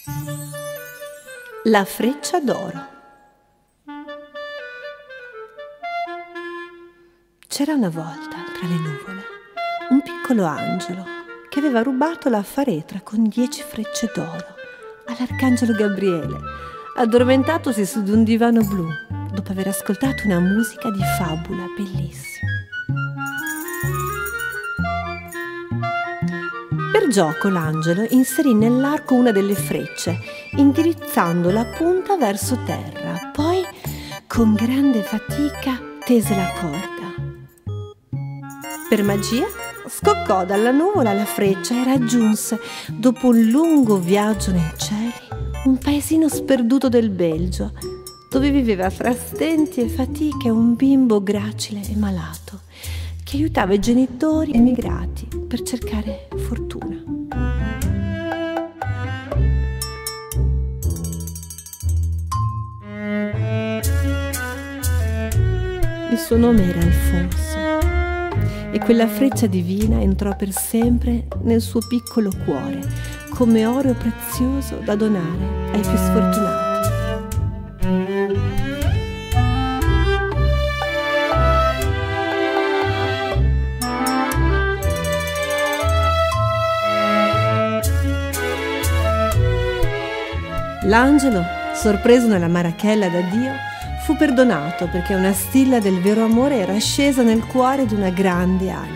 La freccia d'oro. C'era una volta, tra le nuvole, un piccolo angelo che aveva rubato la faretra con 10 frecce d'oro all'arcangelo Gabriele, addormentatosi su di un divano blu, dopo aver ascoltato una musica di fabula bellissima. Per gioco l'angelo inserì nell'arco una delle frecce, indirizzando la punta verso terra, poi con grande fatica tese la corda. Per magia scoccò dalla nuvola la freccia e raggiunse, dopo un lungo viaggio nei cieli, un paesino sperduto del Belgio, dove viveva fra stenti e fatiche un bimbo gracile e malato, che aiutava i genitori emigrati per cercare fortuna. Il suo nome era Alfonso e quella freccia divina entrò per sempre nel suo piccolo cuore come oro prezioso da donare ai più sfortunati. L'angelo, sorpreso nella marachella da Dio, fu perdonato perché una stilla del vero amore era scesa nel cuore di una grande anima.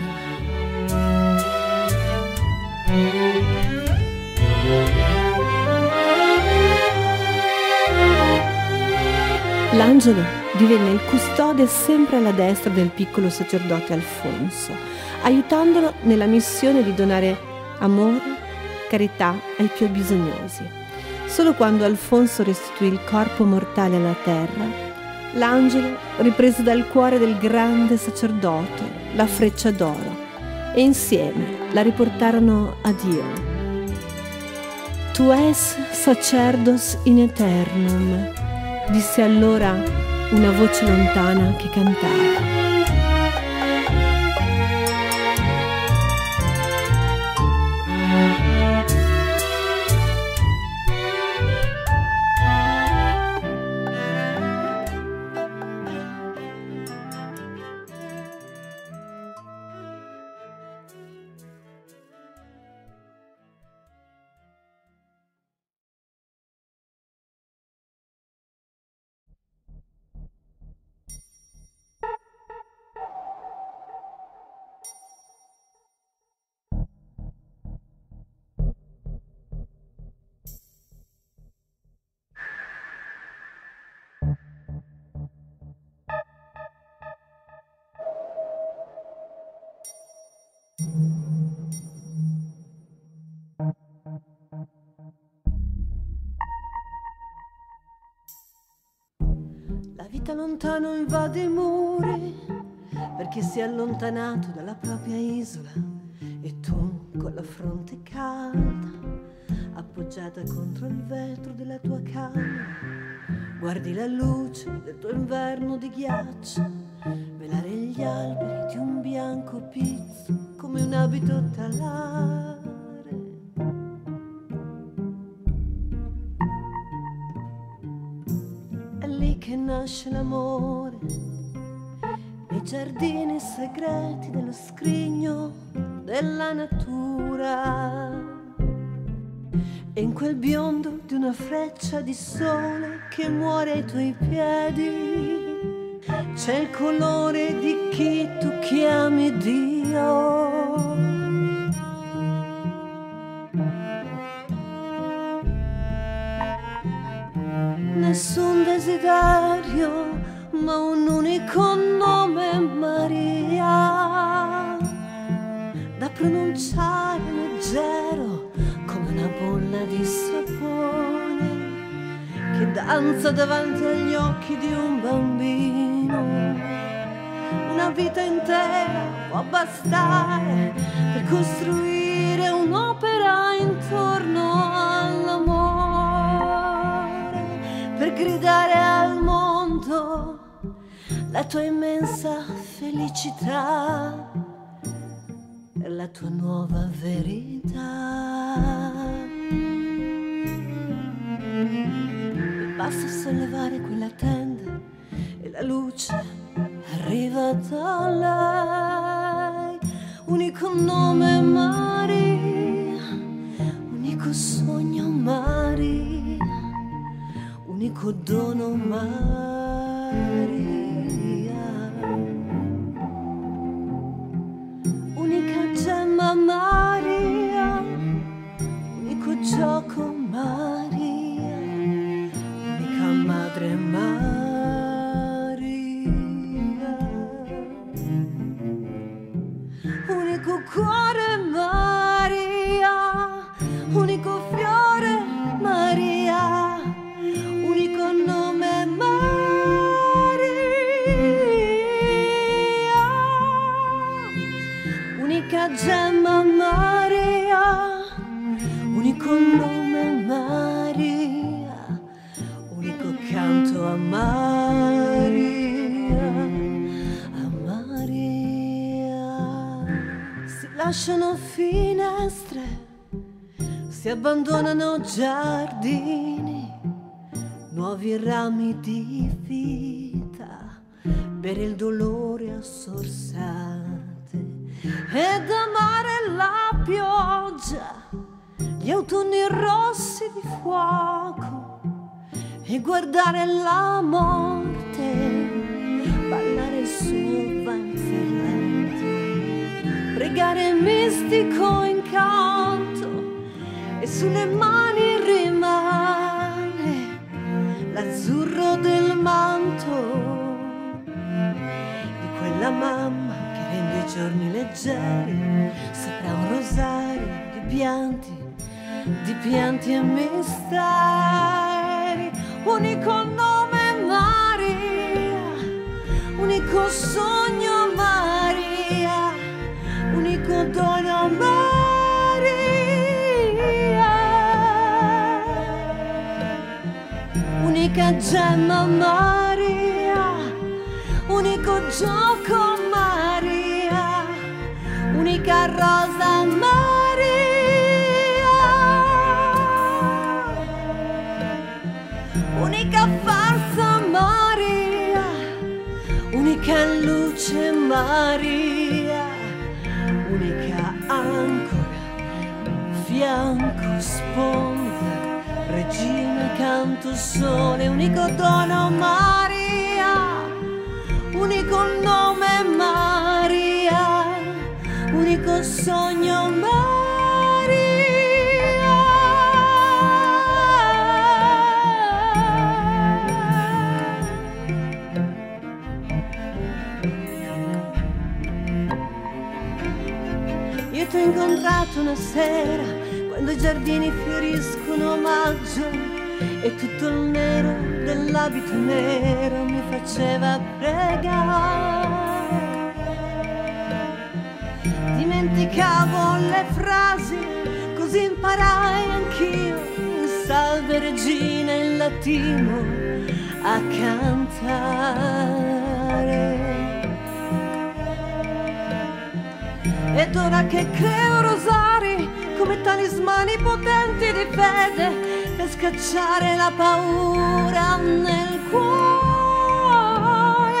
L'angelo divenne il custode sempre alla destra del piccolo sacerdote Alfonso, aiutandolo nella missione di donare amore, carità ai più bisognosi. Solo quando Alfonso restituì il corpo mortale alla terra, l'angelo riprese dal cuore del grande sacerdote la freccia d'oro e insieme la riportarono a Dio. Tu es sacerdos in aeternum, disse allora una voce lontana che cantava. La vita lontano invade i muri perché si è allontanato dalla propria isola e tu con la fronte calda appoggiata contro il vetro della tua camera guardi la luce del tuo inverno di ghiaccio velare gli alberi di un bianco pizzo come un abito talare. È lì che nasce l'amore, nei giardini segreti dello scrigno della natura. E in quel biondo di una freccia di sole che muore ai tuoi piedi c'è il colore di chi tu chiami Dio. Nessun desiderio, ma un unico nome, Maria, da pronunciare leggero come una bolla di sapone che danza davanti agli occhi di un bambino. Una vita intera può bastare per costruire un'opera intorno all'amore, per gridare al mondo la tua immensa felicità e la tua nuova verità. sollevare quella tenda e la luce arriva da lei. Unico nome Maria, unico sogno Maria, unico dono Maria. Unica gemma Maria, unico gioco Maria, unica madre Maria. Unico cuore Maria, unico fiore Maria, unico nome Maria. Unica gemma Maria, unico nome Maria, unico canto a Maria, a Maria. Si lasciano finestre, si abbandonano giardini, nuovi rami di vita per il dolore a sorsate, ed amare la pioggia, gli autunni rossi di fuoco, e guardare la morte ballare il suo valzerlento, pregare mistico incanto, e sulle mani rimane l'azzurro del manto di quella mamma che rende i giorni leggeri sopra un rosario di pianti e misteri. Unico nome Maria, unico sogno Maria, unico dono Maria. Unica gemma Maria, unico gioco Maria, unica rosa Maria. Unica farsa Maria, unica luce Maria, unica ancora, fianco, sponda, regina, canto, sole, unico dono Maria, unico nome Maria, unico sogno Maria. Io t'ho incontrato una sera quando i giardini fioriscono a maggio e tutto il nero dell'abito nero mi faceva pregare. Dimenticavo le frasi, così imparai anch'io il Salve Regina in latino a cantare. Ed ora che creo rosari come talismani potenti di fede per scacciare la paura nel cuore,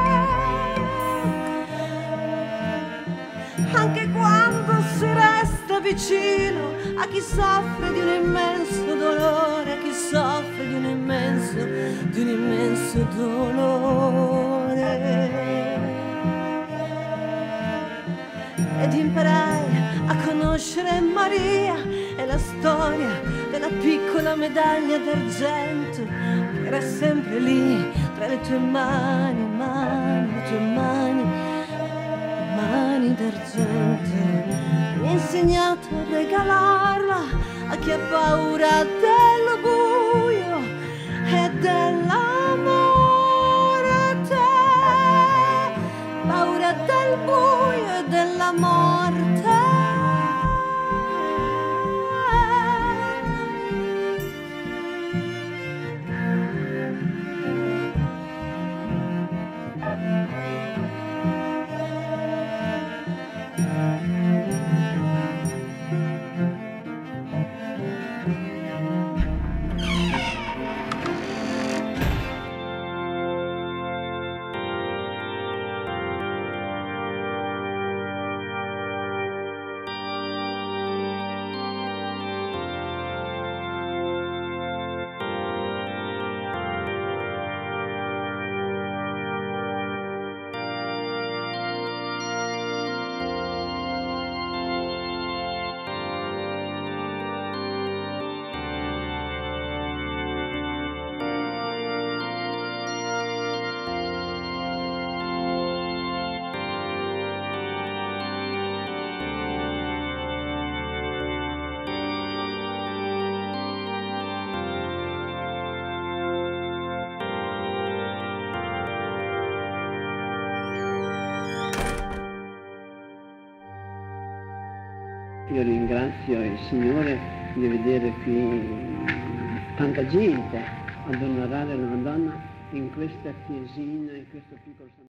anche quando si resta vicino a chi soffre di un immenso dolore, a chi soffre di un immenso dolore. Ed imparai a conoscere Maria e la storia della piccola medaglia d'argento che era sempre lì tra le tue mani, le tue mani d'argento. Mi hai insegnato a regalarla a chi ha paura del buio e dell'amore a te, paura del buio e della morte. Io ringrazio il Signore di vedere qui tanta gente ad onorare la Madonna in questa chiesina, in questo piccolo